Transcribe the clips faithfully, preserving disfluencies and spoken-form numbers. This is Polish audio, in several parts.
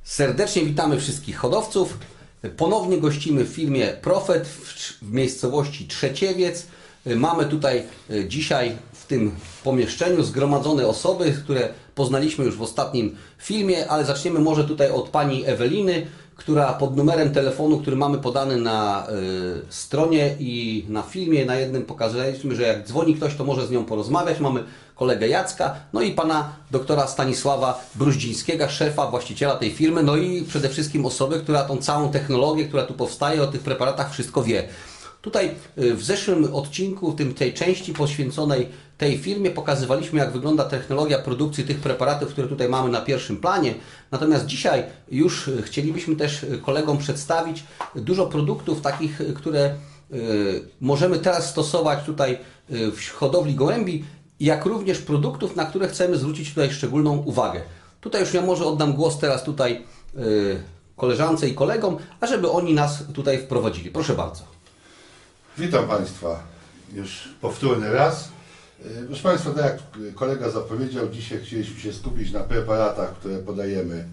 Serdecznie witamy wszystkich hodowców. Ponownie gościmy w firmie Profet w miejscowości Trzeciewiec. Mamy tutaj dzisiaj w tym pomieszczeniu zgromadzone osoby, które poznaliśmy już w ostatnim filmie, ale zaczniemy może tutaj od pani Eweliny, która pod numerem telefonu, który mamy podany na y, stronie i na filmie, na jednym pokazaliśmy, że jak dzwoni ktoś, to może z nią porozmawiać. Mamy kolegę Jacka, no i pana doktora Stanisława Bruździńskiego, szefa, właściciela tej firmy, no i przede wszystkim osoby, która tą całą technologię, która tu powstaje, o tych preparatach wszystko wie. Tutaj w zeszłym odcinku, tym tej części poświęconej tej firmie, pokazywaliśmy, jak wygląda technologia produkcji tych preparatów, które tutaj mamy na pierwszym planie. Natomiast dzisiaj już chcielibyśmy też kolegom przedstawić dużo produktów takich, które możemy teraz stosować tutaj w hodowli gołębi, jak również produktów, na które chcemy zwrócić tutaj szczególną uwagę. Tutaj już ja może oddam głos teraz tutaj koleżance i kolegom, ażeby oni nas tutaj wprowadzili. Proszę bardzo. Witam Państwa już powtórny raz. Proszę Państwa, tak jak kolega zapowiedział, dzisiaj chcieliśmy się skupić na preparatach, które podajemy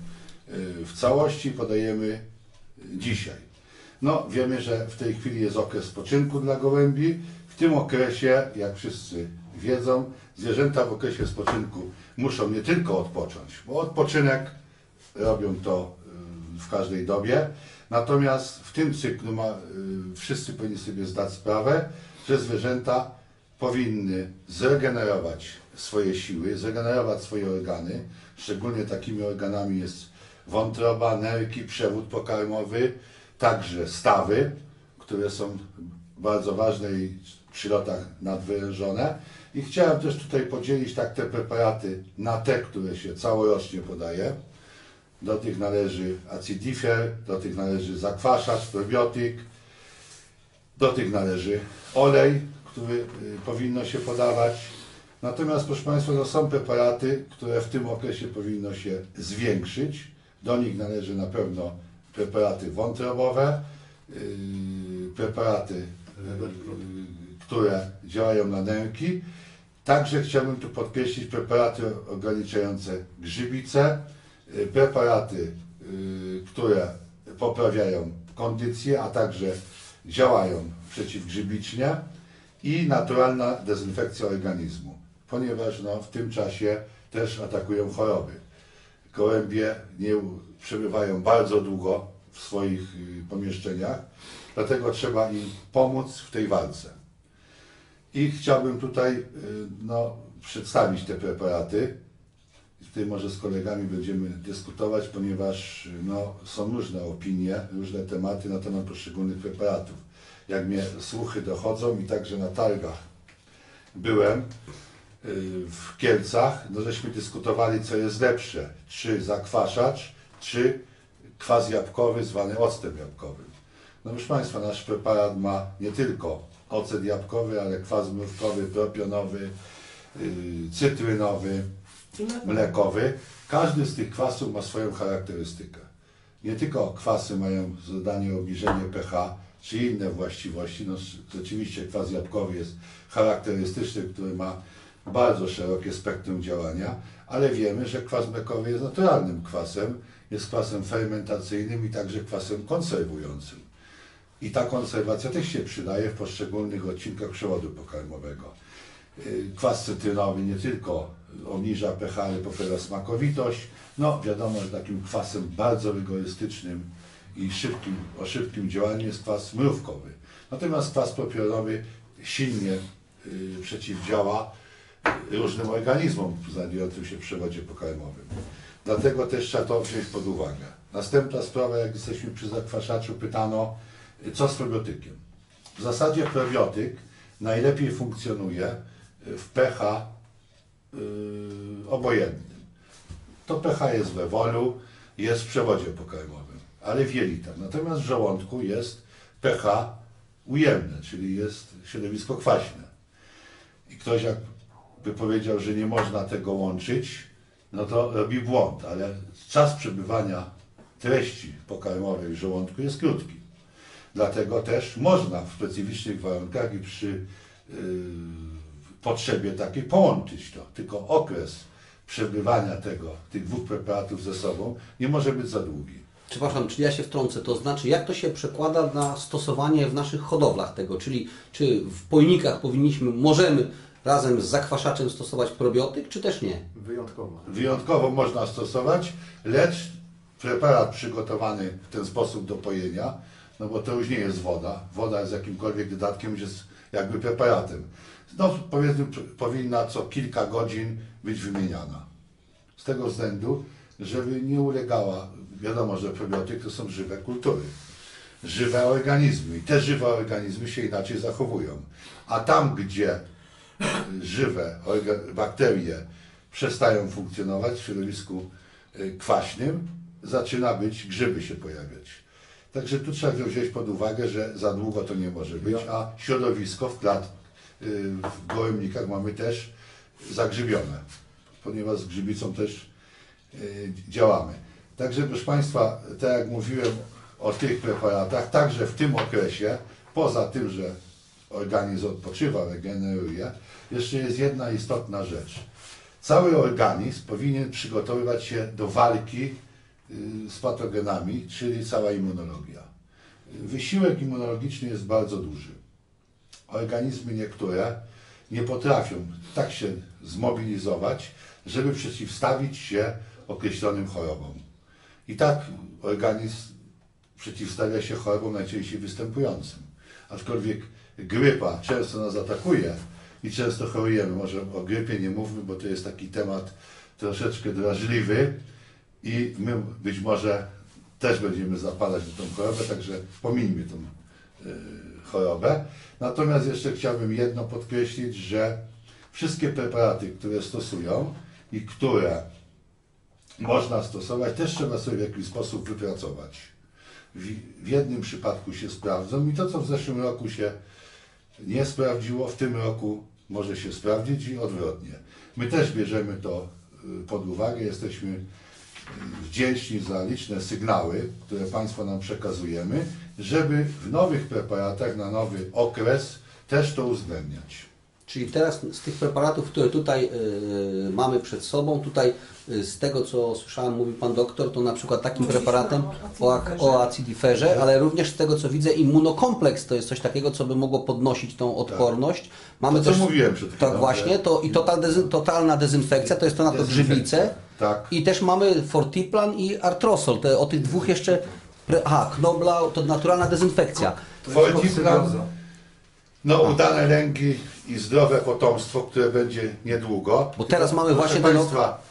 w całości, podajemy dzisiaj. No, wiemy, że w tej chwili jest okres spoczynku dla gołębi. W tym okresie, jak wszyscy wiedzą, zwierzęta w okresie spoczynku muszą nie tylko odpocząć, bo odpoczynek robią to w każdej dobie. Natomiast w tym cyklu ma, y, wszyscy powinni sobie zdać sprawę, że zwierzęta powinny zregenerować swoje siły, zregenerować swoje organy. Szczególnie takimi organami jest wątroba, nerki, przewód pokarmowy, także stawy, które są bardzo ważne i przy lotach nadwyrężone. I chciałem też tutaj podzielić tak te preparaty na te, które się całorocznie podaje. Do tych należy acidifer, do tych należy zakwaszacz, probiotyk, do tych należy olej, który y, powinno się podawać. Natomiast, proszę Państwa, to są preparaty, które w tym okresie powinno się zwiększyć. Do nich należy na pewno preparaty wątrobowe, y, preparaty, y, y, które działają na nerki. Także chciałbym tu podkreślić preparaty ograniczające grzybice, preparaty, które poprawiają kondycję, a także działają przeciwgrzybicznie i naturalna dezynfekcja organizmu, ponieważ no, w tym czasie też atakują choroby. Gołębie nie przebywają bardzo długo w swoich pomieszczeniach, dlatego trzeba im pomóc w tej walce. I chciałbym tutaj no, przedstawić te preparaty. Tutaj może z kolegami będziemy dyskutować, ponieważ no, są różne opinie, różne tematy na temat poszczególnych preparatów. Jak mnie słuchy dochodzą i także na targach byłem w Kielcach, no żeśmy dyskutowali, co jest lepsze, czy zakwaszacz, czy kwas jabłkowy zwany octem jabłkowym. No proszę Państwa, nasz preparat ma nie tylko ocet jabłkowy, ale kwas mrówkowy, propionowy, cytrynowy, mlekowy. Każdy z tych kwasów ma swoją charakterystykę. Nie tylko kwasy mają zadanie obniżenie pH czy inne właściwości. No, rzeczywiście kwas jabłkowy jest charakterystyczny, który ma bardzo szerokie spektrum działania, ale wiemy, że kwas mlekowy jest naturalnym kwasem, jest kwasem fermentacyjnym i także kwasem konserwującym. I ta konserwacja też się przydaje w poszczególnych odcinkach przewodu pokarmowego. Kwas cytrynowy nie tylko obniża pH, ale poprawia smakowitość. No wiadomo, że takim kwasem bardzo rygorystycznym i szybkim, o szybkim działaniu jest kwas mrówkowy. Natomiast kwas propionowy silnie y, przeciwdziała różnym organizmom znajdującym się w przewodzie pokarmowym. Dlatego też trzeba to wziąć pod uwagę. Następna sprawa, jak jesteśmy przy zakwaszaczu, pytano, co z probiotykiem. W zasadzie probiotyk najlepiej funkcjonuje w pH yy, obojętnym. To pH jest we wolu, jest w przewodzie pokarmowym, ale w jelitach. Natomiast w żołądku jest pH ujemne, czyli jest środowisko kwaśne. I ktoś jakby powiedział, że nie można tego łączyć, no to robi błąd, ale czas przebywania treści pokarmowej w żołądku jest krótki. Dlatego też można w specyficznych warunkach i przy yy, potrzebie takiej połączyć to. Tylko okres przebywania tego, tych dwóch preparatów ze sobą nie może być za długi. Przepraszam, czyli ja się wtrącę, to znaczy jak to się przekłada na stosowanie w naszych hodowlach tego, czyli czy w pojnikach powinniśmy, możemy razem z zakwaszaczem stosować probiotyk, czy też nie? Wyjątkowo. Wyjątkowo można stosować, lecz preparat przygotowany w ten sposób do pojenia, no bo to już nie jest woda, woda z jakimkolwiek dodatkiem już jest jakby preparatem. No powiedzmy, powinna co kilka godzin być wymieniana. Z tego względu, żeby nie ulegała, wiadomo, że probiotyk to są żywe kultury, żywe organizmy i te żywe organizmy się inaczej zachowują. A tam, gdzie żywe bakterie przestają funkcjonować w środowisku kwaśnym, zaczyna być, grzyby się pojawiać. Także tu trzeba wziąć pod uwagę, że za długo to nie może być, a środowisko w klat, w gołębnikach mamy też zagrzybione, ponieważ z grzybicą też działamy. Także proszę Państwa, tak jak mówiłem o tych preparatach, także w tym okresie, poza tym, że organizm odpoczywa, regeneruje, jeszcze jest jedna istotna rzecz. Cały organizm powinien przygotowywać się do walki z patogenami, czyli cała immunologia. Wysiłek immunologiczny jest bardzo duży. Organizmy niektóre nie potrafią tak się zmobilizować, żeby przeciwstawić się określonym chorobom. I tak organizm przeciwstawia się chorobom najczęściej występującym. Aczkolwiek grypa często nas atakuje i często chorujemy. Może o grypie nie mówmy, bo to jest taki temat troszeczkę drażliwy i my być może też będziemy zapadać do tą chorobę, także pomińmy tą y, chorobę. Natomiast jeszcze chciałbym jedno podkreślić, że wszystkie preparaty, które stosują i które można stosować, też trzeba sobie w jakiś sposób wypracować. W, w jednym przypadku się sprawdzą i to, co w zeszłym roku się nie sprawdziło, w tym roku może się sprawdzić i odwrotnie. My też bierzemy to pod uwagę, jesteśmy wdzięczni za liczne sygnały, które Państwo nam przekazujemy, żeby w nowych preparatach na nowy okres też to uwzględniać. Czyli teraz z tych preparatów, które tutaj y, mamy przed sobą, tutaj y, z tego co słyszałem, mówił Pan doktor, to na przykład takim preparatem o, o acidiferze, ale również z tego co widzę immunokompleks to jest coś takiego, co by mogło podnosić tą odporność. Mamy to, co też, mówiłem przed chwilą. Tak właśnie, to i total dezyn, totalna dezynfekcja, to jest to na to grzybice. Tak. I też mamy Fortiplan i Artrosol, te, o tych dwóch jeszcze, pre, aha, Knoblau, to naturalna dezynfekcja. Fortiplan, no udane lęgi i zdrowe potomstwo, które będzie niedługo. Bo teraz mamy Proszę właśnie ten Państwa,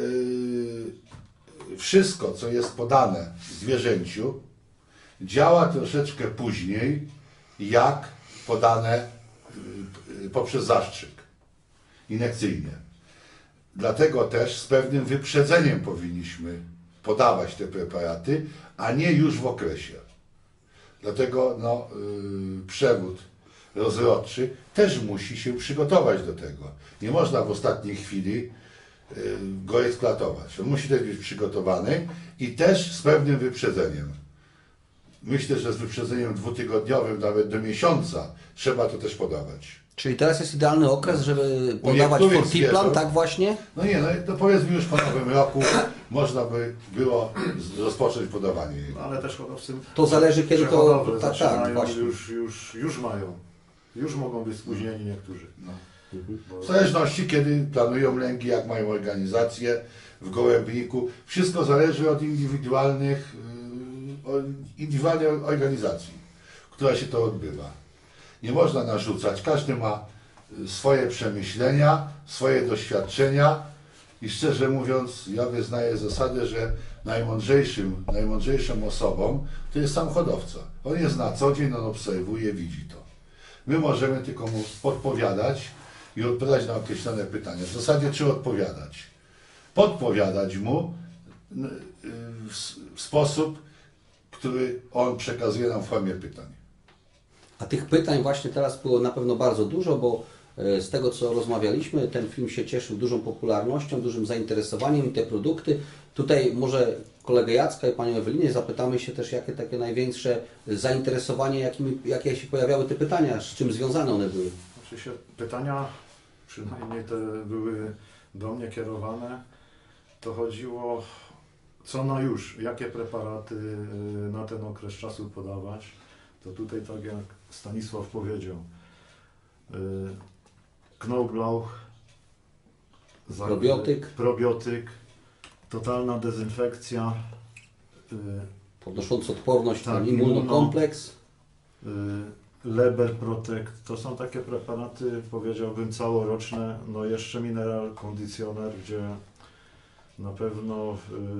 yy, wszystko, co jest podane zwierzęciu, działa troszeczkę później, jak podane yy, poprzez zastrzyk injekcyjnie. Dlatego też z pewnym wyprzedzeniem powinniśmy podawać te preparaty, a nie już w okresie. Dlatego no, yy, przewód rozrodczy też musi się przygotować do tego. Nie można w ostatniej chwili yy, go eksploatować. On musi też być przygotowany i też z pewnym wyprzedzeniem. Myślę, że z wyprzedzeniem dwutygodniowym, nawet do miesiąca, trzeba to też podawać. Czyli teraz jest idealny okres, żeby podawać Fortiplan, zwierząt, tak właśnie? No nie, no to powiedzmy już po nowym roku można by było rozpocząć podawanie jego. Ale też hodowcy To zależy kiedy to... hodowle Tak, zaczynają, tak, właśnie. już, już, już mają. Już mogą być spóźnieni niektórzy. No. Bo W zależności kiedy planują lęgi, jak mają organizację w gołębniku. Wszystko zależy od indywidualnych, yy, indywidualnej organizacji, która się to odbywa. Nie można narzucać. Każdy ma swoje przemyślenia, swoje doświadczenia i szczerze mówiąc, ja wyznaję zasadę, że najmądrzejszym, najmądrzejszą osobą to jest sam hodowca. On jest na co dzień, on obserwuje, widzi to. My możemy tylko mu podpowiadać i odpowiadać na określone pytania. W zasadzie czy odpowiadać? Podpowiadać mu w sposób, który on przekazuje nam w formie pytań. A tych pytań właśnie teraz było na pewno bardzo dużo, bo z tego co rozmawialiśmy, ten film się cieszył dużą popularnością, dużym zainteresowaniem i te produkty. Tutaj może kolegę Jacka i Panią Ewelinę zapytamy się też, jakie takie największe zainteresowanie, jakimi, jakie się pojawiały te pytania, z czym związane one były. Oczywiście pytania, przynajmniej te były do mnie kierowane, to chodziło co na już, jakie preparaty y, na ten okres czasu podawać. To tutaj tak jak Stanisław powiedział, y, Knoblauch, za- Probiotyk. probiotyk, totalna dezynfekcja, y, Podnosząc odporność, Tak, ten immunokompleks. y, Leber Protect, to są takie preparaty, powiedziałbym, całoroczne. No jeszcze Mineral Conditioner, gdzie na pewno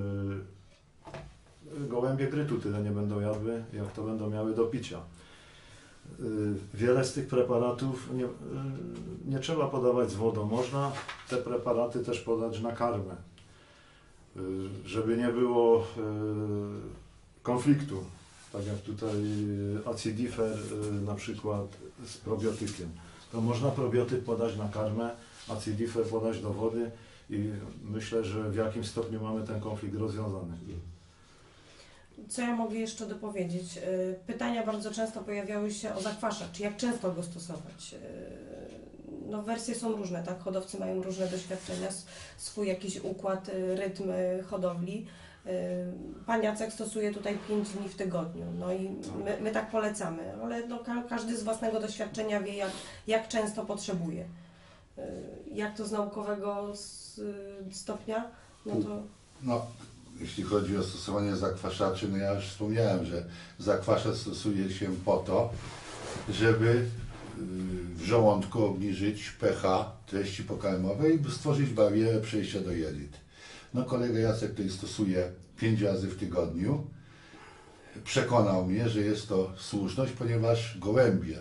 y, gołębie grytu tyle nie będą jadły, jak to będą miały do picia. Y, wiele z tych preparatów nie, y, nie trzeba podawać z wodą. Można te preparaty też podać na karmę, y, żeby nie było y, konfliktu. Tak jak tutaj acidifer y, na przykład z probiotykiem. To można probiotyk podać na karmę, acidifer podać do wody i myślę, że w jakim stopniu mamy ten konflikt rozwiązany. Co ja mogę jeszcze dopowiedzieć? Y, Pytania bardzo często pojawiały się o zakwaszacz. Jak często go stosować? Y, No, wersje są różne, tak? Hodowcy mają różne doświadczenia, s- swój jakiś układ, y, rytm y, hodowli. Y, Pan Jacek stosuje tutaj pięć dni w tygodniu, no i my, my tak polecamy, ale no, ka- każdy z własnego doświadczenia wie, jak, jak często potrzebuje. Y, Jak to z naukowego s- y, stopnia? No to No, jeśli chodzi o stosowanie zakwaszaczy, no ja już wspomniałem, że zakwaszacz stosuje się po to, żeby y, w żołądku obniżyć pH treści pokarmowej i stworzyć barierę przejścia do jelit. No kolega Jacek tutaj stosuje pięć razy w tygodniu. Przekonał mnie, że jest to słuszność, ponieważ gołębie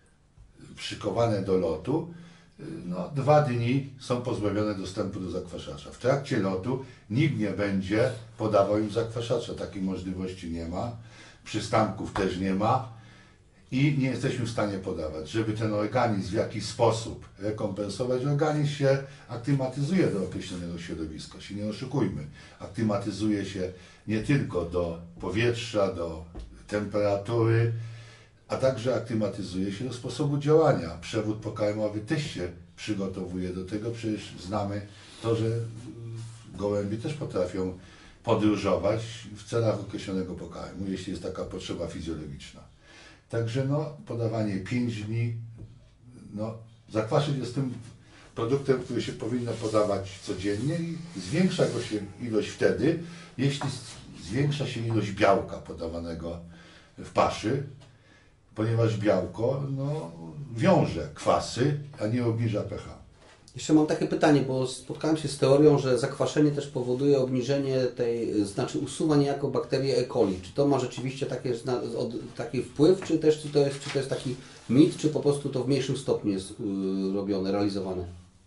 przykowane do lotu no, dwa dni są pozbawione dostępu do zakwaszacza. W trakcie lotu nikt nie będzie podawał im zakwaszacza. Takiej możliwości nie ma. Przystanków też nie ma i nie jesteśmy w stanie podawać. Żeby ten organizm w jakiś sposób rekompensować, organizm się aklimatyzuje do określonego środowiska, się nie oszukujmy. Aklimatyzuje się nie tylko do powietrza, do temperatury, a także aklimatyzuje się do sposobu działania. Przewód pokarmowy też się przygotowuje do tego. Przecież znamy to, że gołębie też potrafią podróżować w celach określonego pokarmu, jeśli jest taka potrzeba fizjologiczna. Także no, podawanie pięć dni, no, zakwaszacz jest tym produktem, który się powinno podawać codziennie i zwiększa go się ilość wtedy, jeśli zwiększa się ilość białka podawanego w paszy, ponieważ białko no, wiąże kwasy, a nie obniża pH. Jeszcze mam takie pytanie, bo spotkałem się z teorią, że zakwaszenie też powoduje obniżenie tej, znaczy usuwa niejako bakterię E. coli. Czy to ma rzeczywiście takie, zna- od, taki wpływ, czy też czy to, jest, czy to jest taki mit, czy po prostu to w mniejszym stopniu jest yy, robione, realizowane?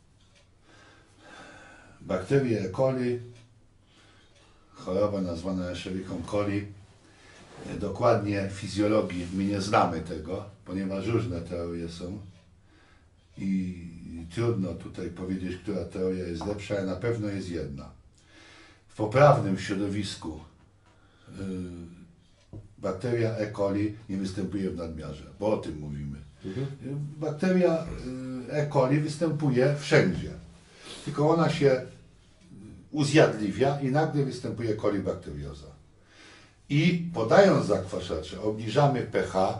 Bakterie E. coli, choroba nazwana Escherichia coli, dokładnie fizjologii my nie znamy tego, ponieważ różne teorie są i trudno tutaj powiedzieć, która teoria jest lepsza, ale na pewno jest jedna. W poprawnym środowisku yy, bakteria E. coli nie występuje w nadmiarze, bo o tym mówimy. Mhm. Bakteria yy, E. coli występuje wszędzie, tylko ona się uzjadliwia i nagle występuje kolibakterioza. I podając zakwaszacze obniżamy pH,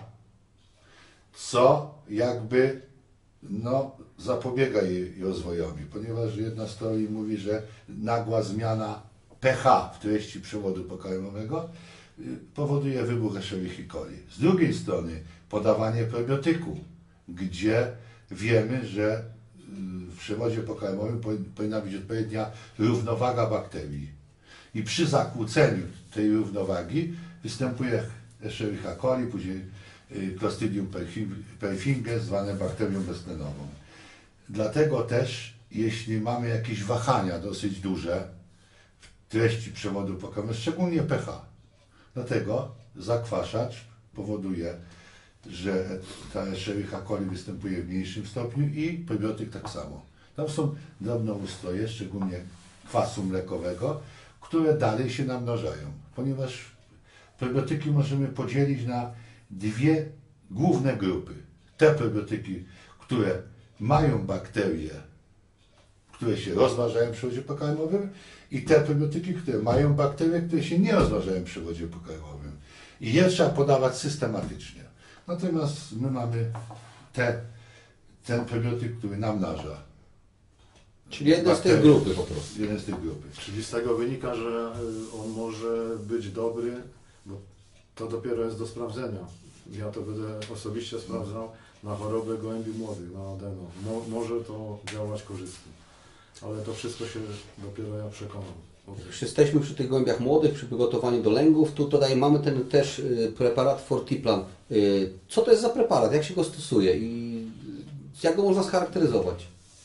co jakby no, zapobiega jej rozwojowi, ponieważ jedna z teorii mówi, że nagła zmiana pH w treści przewodu pokarmowego y, powoduje wybuch Escherichia coli. Z drugiej strony podawanie probiotyku, gdzie wiemy, że y, w przewodzie pokarmowym powi- powinna być odpowiednia równowaga bakterii. I przy zakłóceniu tej równowagi występuje Escherichia coli, później y, Clostridium perfringens, zwane bakterią beztlenową. Dlatego też, jeśli mamy jakieś wahania dosyć duże w treści przewodu pokarmowego, szczególnie pH, dlatego zakwaszacz powoduje, że ta Escherichia coli występuje w mniejszym stopniu i probiotyk tak samo. Tam są drobnoustroje, szczególnie kwasu mlekowego, które dalej się namnażają, ponieważ probiotyki możemy podzielić na dwie główne grupy. Te probiotyki, które mają bakterie, które się rozmnażają w przewodzie pokarmowym i te probiotyki, które mają bakterie, które się nie rozmnażają przy wodzie pokarmowym. I je trzeba podawać systematycznie. Natomiast my mamy te, ten probiotyk, który namnaża. Czyli jeden z tej bakterie. grupy po prostu. Jeden z tej grupy. Czyli z tego wynika, że y, on może być dobry, bo to dopiero jest do sprawdzenia. Ja to będę osobiście sprawdzał na chorobę gołębi młodych, na adeno. Mo, może to działać korzystnie, ale to wszystko się dopiero ja przekonam. o tym. Już jesteśmy przy tych gołębiach młodych, przy przygotowaniu do lęgów. Tu tutaj mamy ten też y, preparat Fortiplan. Y, co to jest za preparat? Jak się go stosuje? I jak go można scharakteryzować?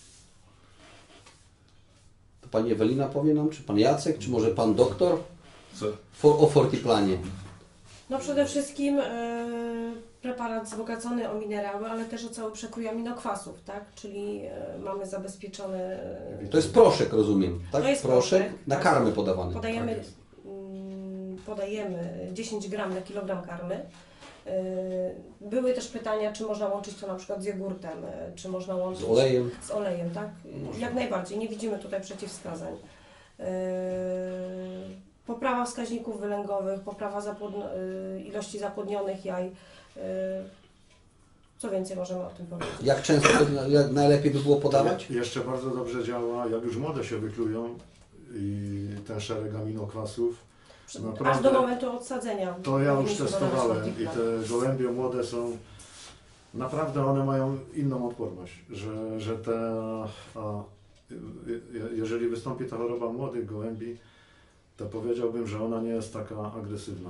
To pani Ewelina powie nam, czy pan Jacek, czy może pan doktor Co? For, o Fortiplanie? No przede wszystkim e, preparat wzbogacony o minerały, ale też o cały przekrój aminokwasów, tak? Czyli e, mamy zabezpieczone... E, To jest proszek, rozumiem, tak? To jest proszek, proszek, na tak. karmy podawany. podajemy, Tak jest. mm, podajemy dziesięć gram na kilogram karmy. E, były też pytania, czy można łączyć to na przykład z jogurtem, e, czy można łączyć... Z olejem. Z olejem, tak? Jak najbardziej, nie widzimy tutaj przeciwwskazań. Yy, Poprawa wskaźników wylęgowych, poprawa zapłodno, yy, ilości zapłodnionych jaj. Yy, Co więcej możemy o tym powiedzieć? Jak często, jak najlepiej by było podawać? Jeszcze bardzo dobrze działa, jak już młode się wyklują i ten szereg aminokwasów. Przy- naprawdę- Aż do momentu odsadzenia. To ja już powinniśmy podawać testowałem i Fortiplan. te gołębie młode są, naprawdę one mają inną odporność, że, że te, a, je- jeżeli wystąpi ta choroba młodych gołębi, to powiedziałbym, że ona nie jest taka agresywna.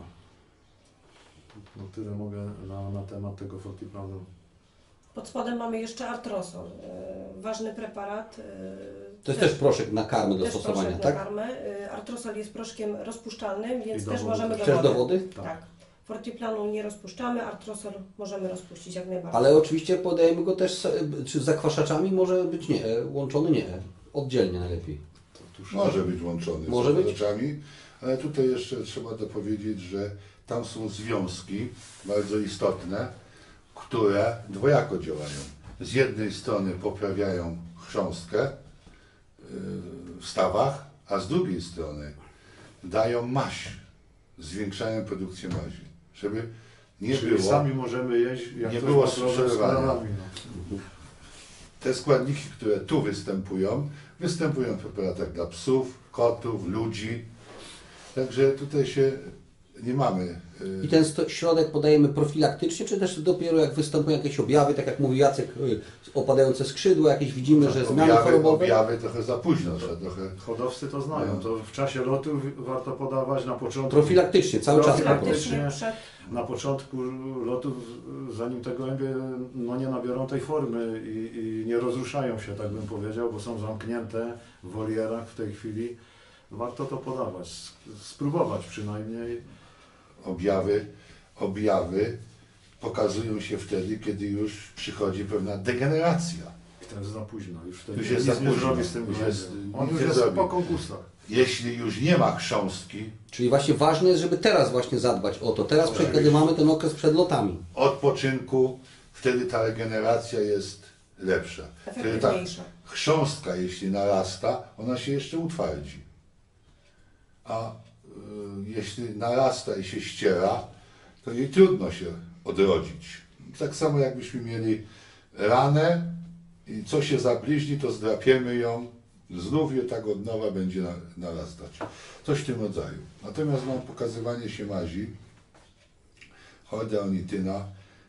No tyle mogę na, na temat tego Fortiplanu. Pod spodem mamy jeszcze artrosol. Yy, Ważny preparat. yy, To jest też proszek na karmy do też stosowania, proszek tak? na karmę. Yy, Artrosol jest proszkiem rozpuszczalnym, więc do też wody. możemy do Też wody. do wody? Tak. Tak. Fortiplanu nie rozpuszczamy, artrosol możemy rozpuścić jak najbardziej. Ale oczywiście podajemy go też, z- czy z zakwaszaczami może być nie, łączony nie, oddzielnie najlepiej. Może być łączony Może z być? rzeczami, ale tutaj jeszcze trzeba dopowiedzieć, że tam są związki bardzo istotne, które dwojako działają. Z jednej strony poprawiają chrząstkę yy, w stawach, a z drugiej strony dają maść, zwiększają produkcję mazi, żeby nie Czyli było... sami możemy jeść, jak nie ktoś było ma problem z przerywania. krowami, no. Te składniki, które tu występują, występują w preparatach dla psów, kotów, ludzi. Także tutaj się nie mamy. y, I ten sto- środek podajemy profilaktycznie, czy też dopiero jak występują jakieś objawy, tak jak mówi Jacek, y, opadające skrzydła, jakieś widzimy, że zmiany objawy, chorobowe? objawy trochę za późno, trzeba trochę. Hodowcy to znają, No. to w czasie lotu warto podawać na początku. Profilaktycznie, cały czas po prostu. Profilaktycznie przed Na początku lotu, zanim te gołębie no, nie nabiorą tej formy i, i nie rozruszają się, tak bym powiedział, bo są zamknięte w wolierach w tej chwili, warto to podawać, s- spróbować przynajmniej. Objawy, objawy pokazują się wtedy, kiedy już przychodzi pewna degeneracja. I to jest za późno, już wtedy Już jest nic za nie późno. zrobi z tym Już gołębiem. jest- On nic już nie jest zrobi. po konkursach. Jeśli już nie ma chrząstki, Czyli właśnie ważne jest, żeby teraz właśnie zadbać o to. Teraz, przed, kiedy mamy ten okres przed lotami. odpoczynku, wtedy ta regeneracja jest lepsza. Wtedy ta efektywniejsza. chrząstka, jeśli narasta, ona się jeszcze utwardzi. A y, jeśli narasta i się ściera, to jej trudno się odrodzić. Tak samo jakbyśmy mieli ranę i co się zabliźni, to zdrapiemy ją, znów i tak od nowa będzie na, narastać. Coś w tym rodzaju. Natomiast mam pokazywanie się mazi, chordeonityna,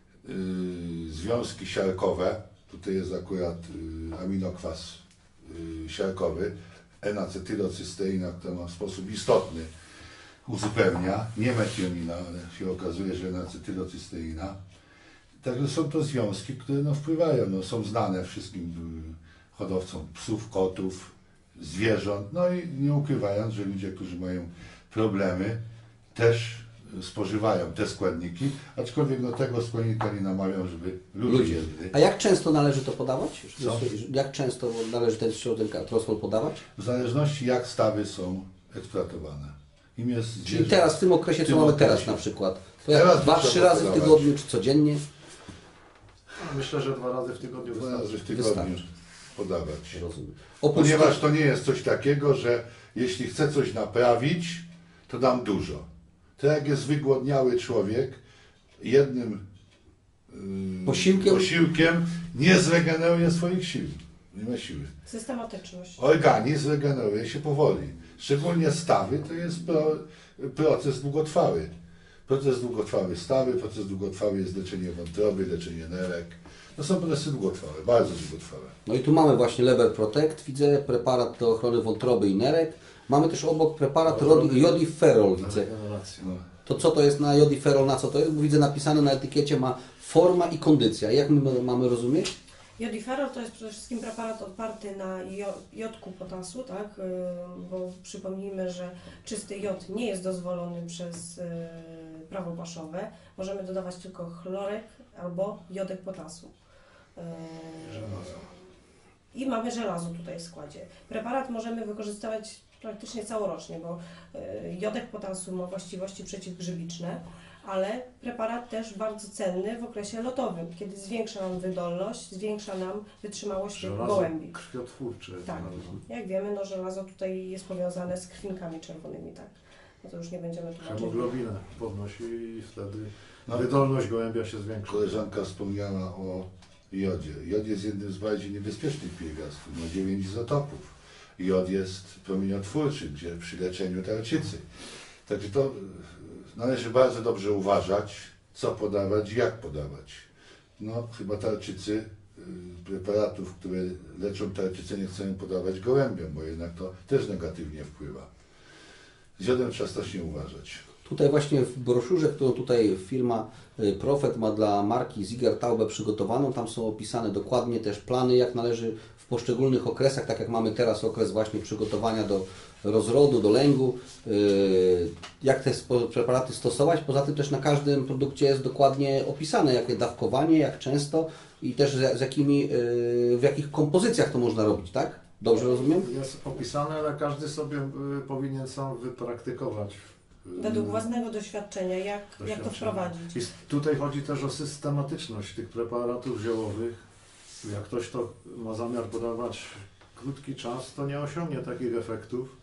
yy, związki siarkowe, tutaj jest akurat yy, aminokwas yy, siarkowy, N-acetylocysteina, która ma w sposób istotny uzupełnia, nie metionina, ale się okazuje, że N-acetylocysteina. Także są to związki, które no, wpływają, no, są znane wszystkim yy, hodowcom psów, kotów, zwierząt, no i nie ukrywając, że ludzie, którzy mają problemy, też spożywają te składniki, aczkolwiek do tego składnika nie namawiam, żeby ludzie Ludzie. jedli. A jak często należy to podawać? Co? Jak często należy ten środek artrosol podawać? W zależności jak stawy są eksploatowane. Im jest Czyli zwierzę- teraz, w tym okresie, w co tym mamy okresie. teraz na przykład. To jak Teraz dwa, trzeba trzy razy w podawać. tygodniu, czy codziennie? Myślę, że dwa razy w tygodniu Dwa wystarczy. razy w tygodniu. Wystarczy. podawać. Rozumiem. Oprócz Ponieważ to nie jest coś takiego, że jeśli chcę coś naprawić, to dam dużo. To jak jest wygłodniały człowiek, jednym yy, Posiłkiem? posiłkiem nie zregeneruje swoich sił. Nie ma siły. Systematyczność. Organizm regeneruje się powoli. Szczególnie stawy to jest pro, proces długotrwały. Proces długotrwały stawy, proces długotrwały jest leczenie wątroby, leczenie nerek. To są procesy długotrwałe, bardzo długotrwałe. No i tu mamy właśnie Lever Protect, widzę, preparat do ochrony wątroby i nerek. Mamy też obok preparat Rodi- Jodiferol, widzę. Regeneracja. No. To co to jest na Jodiferol, na co to jest? Bo widzę napisane na etykiecie, ma forma i kondycja. Jak my mamy rozumieć? Jodiferol to jest przede wszystkim preparat oparty na jo- jodku potasu, tak? Yy, bo przypomnijmy, że czysty jod nie jest dozwolony przez yy, prawo paszowe. Możemy dodawać tylko chlorek albo jodek potasu. Yy, I mamy żelazo tutaj w składzie. Preparat możemy wykorzystywać praktycznie całorocznie, bo yy, jodek potasu ma właściwości przeciwgrzybiczne, ale preparat też bardzo cenny w okresie lotowym, kiedy zwiększa nam wydolność, zwiększa nam wytrzymałość Żelazo gołębi. krwiotwórcze. jest Tak. bardzo. Jak wiemy, no żelazo tutaj jest powiązane z krwinkami czerwonymi, tak. No to już nie będziemy tłumaczyć. Hemoglobinę podnosi i wtedy No. wydolność gołębia się zwiększa. Koleżanka wspomniała o jodzie. Jod jest jednym z bardziej niebezpiecznych pierwiastków. Ma dziewięć izotopów. Jod jest promieniotwórczy, gdzie przy leczeniu tarczycy. Także to należy bardzo dobrze uważać, co podawać i jak podawać. No, chyba tarczycy, y, preparatów, które leczą tarczycę, nie chcemy podawać gołębiom, bo jednak to też negatywnie wpływa. Z jodem trzeba strasznie uważać. Tutaj właśnie w broszurze, którą tutaj firma y, Profet ma dla marki Ziegler-Taube przygotowaną, tam są opisane dokładnie też plany, jak należy w poszczególnych okresach, tak jak mamy teraz okres właśnie przygotowania do rozrodu, do lęgu, y, jak te spo- preparaty stosować. Poza tym też na każdym produkcie jest dokładnie opisane, jakie dawkowanie, jak często i też z, z jakimi, y, w jakich kompozycjach to można robić, tak? Dobrze rozumiem? Jest opisane, ale każdy sobie y, powinien sam wypraktykować. y, Według własnego doświadczenia, jak, jak to doświadczenia. wprowadzić. I s- tutaj chodzi też o systematyczność tych preparatów ziołowych. Jak ktoś to ma zamiar podawać krótki czas, to nie osiągnie takich efektów,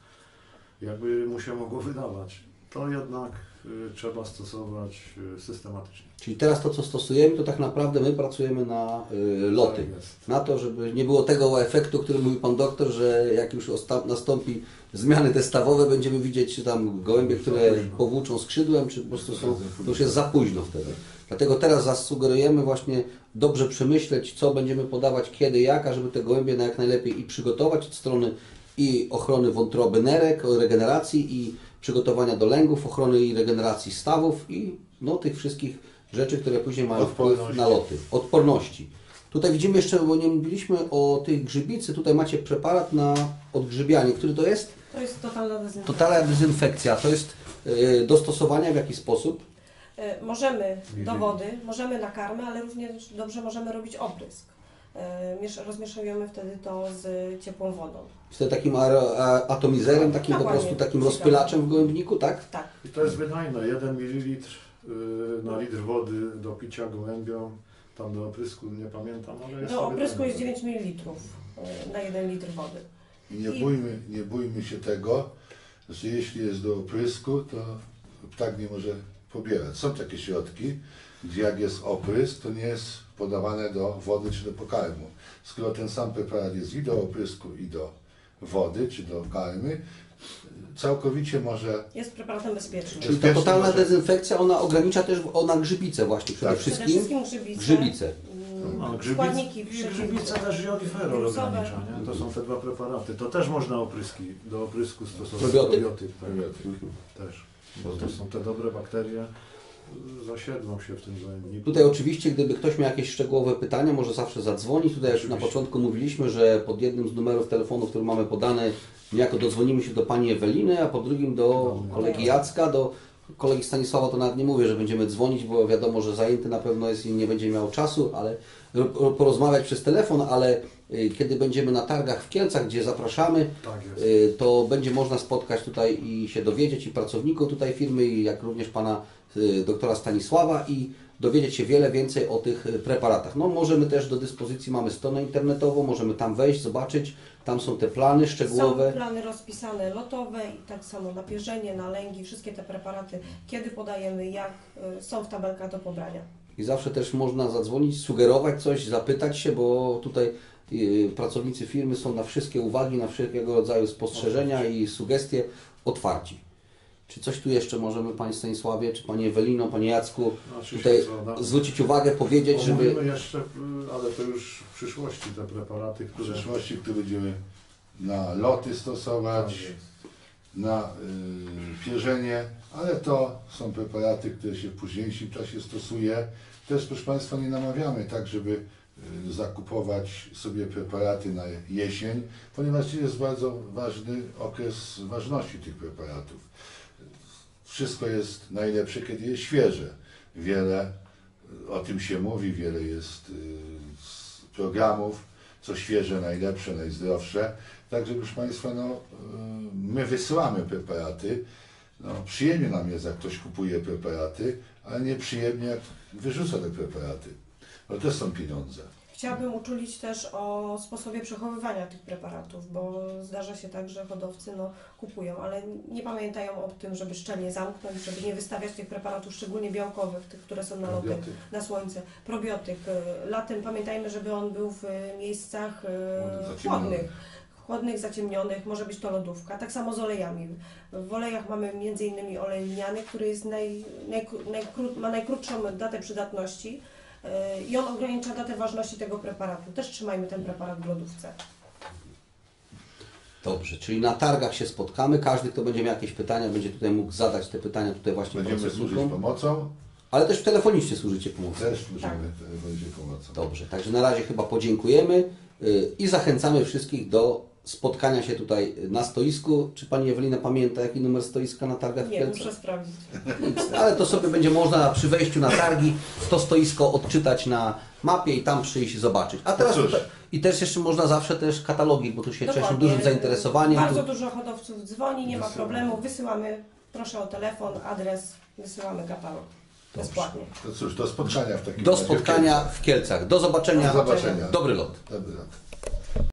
jakby mu się mogło wydawać. To jednak y, trzeba stosować y, systematycznie. Czyli teraz to, co stosujemy, to tak naprawdę my pracujemy na y, loty. Tak jest. Na to, żeby nie było tego efektu, o którym mówił Pan Doktor, że jak już osta- nastąpi zmiany testawowe, będziemy widzieć czy tam gołębie, które powłóczą skrzydłem, czy po prostu są, to już jest za późno wtedy. Dlatego teraz zasugerujemy właśnie dobrze przemyśleć, co będziemy podawać, kiedy, jak, a żeby te gołębie na jak najlepiej i przygotować od strony i ochrony wątroby nerek, regeneracji i przygotowania do lęgów, ochrony i regeneracji stawów i no, tych wszystkich rzeczy, które później mają wpływ Odporności. na loty. Odporności. Tutaj widzimy jeszcze, bo nie mówiliśmy o tej grzybicy, tutaj macie preparat na odgrzybianie. Który to jest? To jest totalna dezynfekcja. Totalna dezynfekcja. To jest y, do stosowania w jaki sposób? E, Możemy do wody, możemy na karmę, ale również dobrze możemy robić oprysk. E, miesz- Rozmieszujemy wtedy to z ciepłą wodą. Wtedy takim aro- a- atomizerem, takim po Dokładnie. prostu takim Ciekawe. rozpylaczem w gołębniku, tak? Tak. I to jest wydajne. jeden mililitr y, na litr wody do picia gołębiom. Tam do oprysku nie pamiętam, ale jest Do to oprysku wydajne. jest dziewięć mililitrów e, na jeden litr wody. I nie I- bójmy, nie bójmy się tego, że jeśli jest do oprysku, to ptak nie może pobierać. Są takie środki, gdzie jak jest oprysk, to nie jest podawane do wody czy do pokarmu. Skoro ten sam preparat jest i do oprysku, i do wody czy do karmy, całkowicie może Jest preparatem bezpiecznym. Czyli ta Bezpieczny totalna może- dezynfekcja, ona ogranicza też ona grzybicę właśnie przede Tak. Przede wszystkim. wszystkim grzybice. Grzybice. mm, A, grzybic, Składniki i przeciw- grzybice też jodiferol wirusowe. ogranicza, nie? To są te dwa preparaty. To też można opryski, do oprysku stosować. Probiotyk? Probiotyk, tak. probiotyk. Też. Bo to są te dobre bakterie, y, zasiedlą się w tym gołębniku. Tutaj oczywiście, gdyby ktoś miał jakieś szczegółowe pytania, może zawsze zadzwonić. Tutaj już na Oczywiście. początku mówiliśmy, że pod jednym z numerów telefonu, który mamy podane, niejako dodzwonimy się do Pani Eweliny, a pod drugim do kolegi Jacka, do kolegi Stanisława to nawet nie mówię, że będziemy dzwonić, bo wiadomo, że zajęty na pewno jest i nie będzie miał czasu, ale ro- porozmawiać przez telefon, ale y, kiedy będziemy na targach w Kielcach, gdzie zapraszamy, Tak jest. y, to będzie można spotkać tutaj i się dowiedzieć i pracowników tutaj firmy, i jak również pana y, doktora Stanisława, i dowiedzieć się wiele więcej o tych y, preparatach. No możemy też do dyspozycji, mamy stronę internetową, możemy tam wejść, zobaczyć, tam są te plany szczegółowe. Są plany rozpisane lotowe i tak samo napierzenie, nalęgi, wszystkie te preparaty, kiedy podajemy, jak y, są w tabelkach do pobrania. I zawsze też można zadzwonić, sugerować coś, zapytać się, bo tutaj y, pracownicy firmy są na wszystkie uwagi, na wszelkiego rodzaju spostrzeżenia i sugestie otwarci. Czy coś tu jeszcze możemy, Panie Stanisławie, czy Pani Ewelino, Panie Jacku, Znaczy tutaj się co, na- zwrócić uwagę, powiedzieć, żeby... Omówimy jeszcze, y, ale to już w przyszłości te preparaty, W które... przyszłości, które będziemy na loty stosować, Tak jest. na y, pierzenie, ale to są preparaty, które się w późniejszym czasie stosuje. Też, proszę Państwa, nie namawiamy tak, żeby y, zakupować sobie preparaty na jesień, ponieważ to jest bardzo ważny okres ważności tych preparatów. Wszystko jest najlepsze, kiedy jest świeże. Wiele o tym się mówi, wiele jest y, z programów, co świeże, najlepsze, najzdrowsze. Także, proszę Państwa, no, y, my wysyłamy preparaty. No, przyjemnie nam jest, jak ktoś kupuje preparaty, ale nieprzyjemnie, jak wyrzuca te preparaty. Bo też są pieniądze. Chciałabym uczulić też o sposobie przechowywania tych preparatów, bo zdarza się tak, że hodowcy no, kupują, ale nie pamiętają o tym, żeby szczelnie zamknąć, żeby nie wystawiać tych preparatów, szczególnie białkowych, tych, które są na loty, Probiotyk. na słońce. Probiotyk. y, Latem pamiętajmy, żeby on był w y, miejscach y, Zaciemnionych. chłodnych. chłodnych, zaciemnionych, może być to lodówka. Tak samo z olejami. W olejach mamy między innymi olej lniany, który jest naj, najkró- najkró- ma najkrótszą datę przydatności yy, i on ogranicza datę ważności tego preparatu. Też trzymajmy ten preparat w lodówce. Dobrze, czyli na targach się spotkamy, każdy, kto będzie miał jakieś pytania, będzie tutaj mógł zadać te pytania tutaj właśnie Będziemy służyć pracownikom, pomocą, ale też telefonicznie służycie pomocą. też służymy Tak. będzie pomocą. Dobrze, także na razie chyba podziękujemy y, i zachęcamy wszystkich do spotkania się tutaj na stoisku. Czy Pani Ewelina pamięta, jaki numer stoiska na targach w Nie, Kielcach? muszę sprawdzić. Ale to sobie będzie można przy wejściu na targi to stoisko odczytać na mapie i tam przyjść i zobaczyć. A teraz No cóż. tutaj, i też jeszcze można zawsze też katalogi, bo tu się cieszy Dokładnie. dużym zainteresowaniem. Bardzo Tu, dużo hodowców dzwoni, nie ma problemu. Wysyłamy, proszę o telefon, adres, wysyłamy katalog. Bezpłatnie. To cóż, do spotkania w takim do razie w spotkania Kielcach. w Kielcach. Do zobaczenia. Do zobaczenia. Dobry lot. Dobry lot.